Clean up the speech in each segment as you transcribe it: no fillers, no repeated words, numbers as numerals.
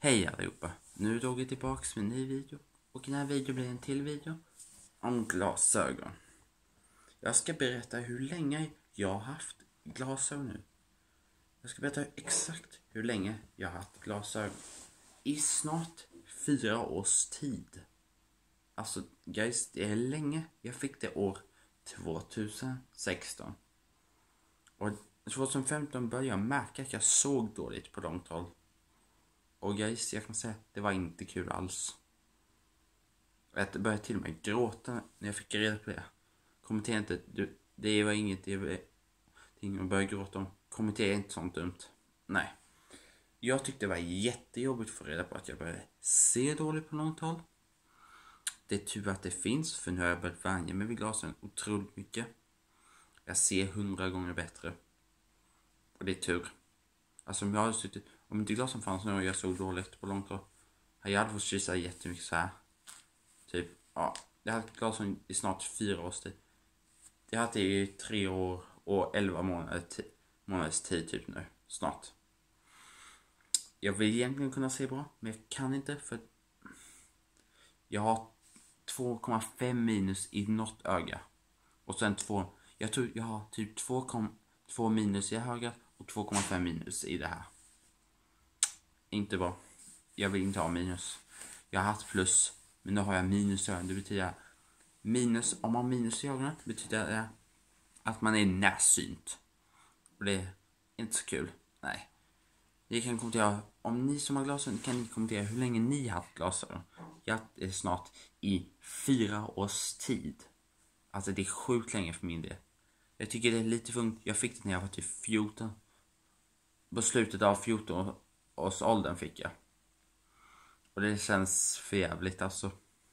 Hej allihopa, nu är jag tillbaks med en ny video. Och i den här videon blir en till video om glasögon. Jag ska berätta hur länge jag har haft glasögon nu. Jag ska berätta exakt hur länge jag har haft glasögon. I snart 4 års tid. Alltså guys, det är länge. Jag fick det år 2016. Och 2015 började jag märka att jag såg dåligt på långt håll. Och guys, jag kan säga att det var inte kul alls. Jag började till och med gråta när jag fick reda på det. Kommentera inte, det var inget att börja gråta om. Kommentera inte sånt dumt. Nej. Jag tyckte det var jättejobbigt att få reda på att jag började se dåligt på långt håll. Det är tur att det finns, för nu har jag börjat vänja mig vid glasen otroligt mycket. Jag ser 100 gånger bättre. Och det är tur. Alltså om inte glasen fanns nu och jag såg dåligt på långt håll, jag hade fått kyssa jättemycket så här. Typ, ja. Jag hade glasen i snart 4 års tid. Jag hade det i 3 år och 11 månaders tid typ nu. Snart. Jag vill egentligen kunna se bra, men jag kan inte för jag har 2,5 minus i något öga. Och sen jag tror jag har typ 2,2 minus i ögat och 2,5 minus i det här. Inte bra. Jag vill inte ha minus. Jag har haft plus, men nu har jag minus i ögonen. Det betyder minus, om man har minus i ögonen betyder det att man är närsynt. Och det är inte så kul. Nej. Ni kan kommentera, om ni som har glasögon kan ni kommentera hur länge ni har haft glasögon. Jag är snart i 4 års tid. Alltså det är sjukt länge för min del. Jag tycker det är lite för ungt. Jag fick det när jag var typ 14. På slutet av 14 års åldern fick jag. Och det känns för jävligt alltså.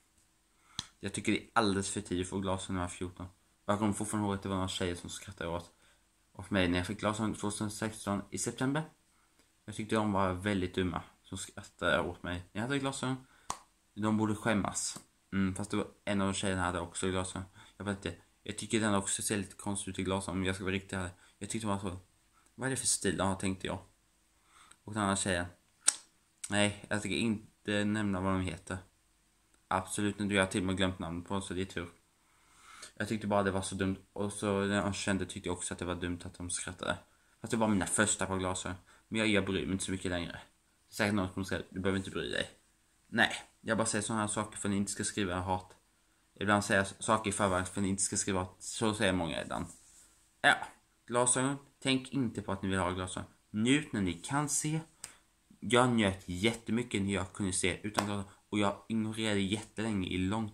Jag tycker det är alldeles för tidigt för glasögon när jag var 14. Jag kommer fortfarande ihåg att det var några tjejer som skrattade åt mig när jag fick glasögon 2016 i september. Jag tyckte de var väldigt dumma som skrattade åt mig när jag hade glasögon. De borde skämmas. Fast det var en av de tjejerna hade också glasögon. Jag tycker den också ser lite konstigt ut i glasögon, om jag ska vara riktigt ärlig. Jag tyckte det var så. Vad är det för stil? Ja, tänkte jag. Och den andra tjejen. Nej, jag tänker inte nämna vad de heter. Absolut inte. Jag har till och med glömt namnet på, så det är tur. Jag tyckte bara det var så dumt. Och så när jag kände tyckte jag också att det var dumt att de skrattade. Fast det var mina första på glasögon. Men jag bryr mig inte så mycket längre. Det är säkert någon som säger, du behöver inte bry dig. Nej, jag bara säger sådana här saker för att ni inte ska skriva hat. Ibland säger jag saker i förväg för att ni inte ska skriva hat. Så säger många ibland. Ja, glasögon. Tänk inte på att ni vill ha glasögon. Njut när ni kan se. Jag njöt jättemycket när jag kunde se utan glasögon. Och jag ignorerade jättelänge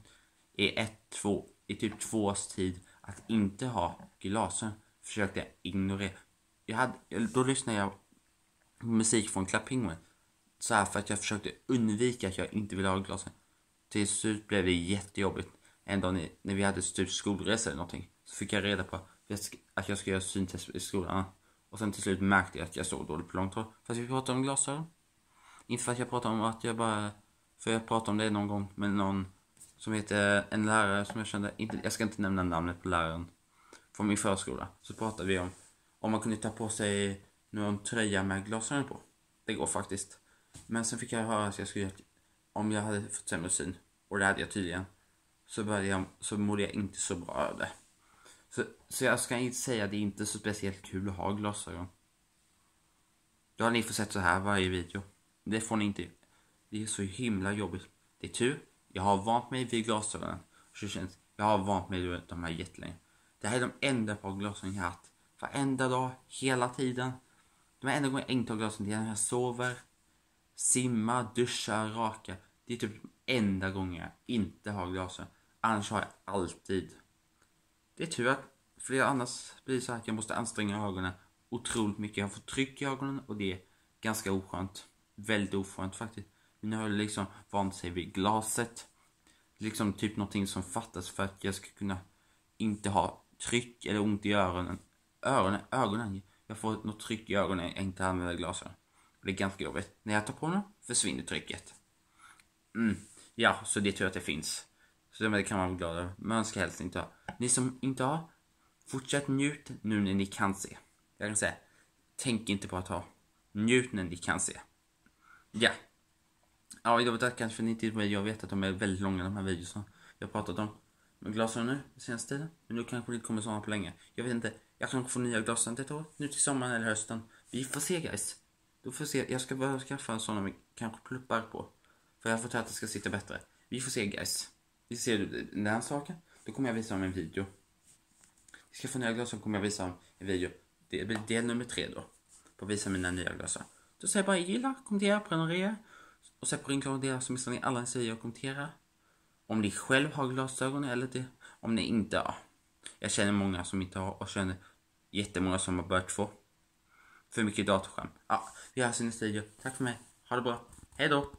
i typ 2 års tid att inte ha glasögon. Försökte jag ignorera. Då lyssnade jag på musik från Club Penguin. Så här för att jag försökte undvika att jag inte ville ha glasögon. Till slut blev det jättejobbigt. En dag när vi hade typ skolresa eller någonting, så fick jag reda på att jag ska göra syntest i skolan. Och sen till slut märkte jag att jag såg dåligt på långt håll. Fast vi pratade om glasögon. Inte för att jag pratade om att för jag pratade om det någon gång med någon som heter en lärare som jag kände. Jag ska inte nämna namnet på läraren från min förskola. Så pratade vi om man kunde ta på sig någon tröja med glasögon på. Det går faktiskt. Men sen fick jag höra att jag skulle, om jag hade fått sämre syn, och det hade jag tydligen, så mådde jag inte så bra av det. Så jag ska inte säga att det är inte så speciellt kul att ha glasögon. Då har ni fått sett så här varje video. Det får ni inte. Det är så himla jobbigt. Det är tur. Jag har vant mig vid glasögonen. Jag har vant mig vid de här jättelänge. Det här är de enda par glasögon jag har haft. Varenda dag, hela tiden. De enda gången jag inte har glasögon, det är när jag sover, simmar, duschar, rakar. Det är typ enda gången jag inte har glasögon. Annars har jag alltid. Det är tur att, för annars blir det så att jag måste anstränga ögonen otroligt mycket. Jag får tryck i ögonen och det är ganska oskönt. Väldigt oskönt faktiskt. Men nu har jag liksom vant sig vid glaset. Liksom typ någonting som fattas för att jag ska kunna inte ha tryck eller ont i ögonen. Ögonen. Jag får något tryck i ögonen när jag inte använder glasögon. Det är ganska jobbigt. När jag tar på den försvinner trycket. Ja, så det är tur att det finns. Så det kan man vara glad över. Man ska helst inte ha. Ni som inte har, fortsätt njut nu när ni kan se. Jag kan säga, tänk inte på att ha. Njut när ni kan se. Ja. Ja, det var tackar för 90 video. Jag vet att de är väldigt långa, de här videorna jag har pratat om. Med glasögon nu, senaste tiden. Men nu kanske det kommer sådana på länge. Jag vet inte, jag kanske får nya glasögon till ett år. Nu till sommaren eller hösten. Vi får se, guys. Du får se, jag ska behöva skaffa sådana med kanske pluppar på. För jag har fått att det ska sitta bättre. Vi får se, guys. Vi ser den här saken. Då kommer jag visa om en video. Vi ska få nya glasögon, kommer jag visa om en video. Det blir del nummer 3 då. På att visa mina nya glasögon. Då säger jag bara gilla, kommentera, prenumerera. Och så på ringa så missar ni alla säger och kommentera. Om ni själv har glasögon eller det. Om ni inte har. Jag känner många som inte har och känner jättemånga som har börjat få för mycket datorskärm. Ja, vi hörs i nästa video. Tack för mig. Ha det bra. Hej då.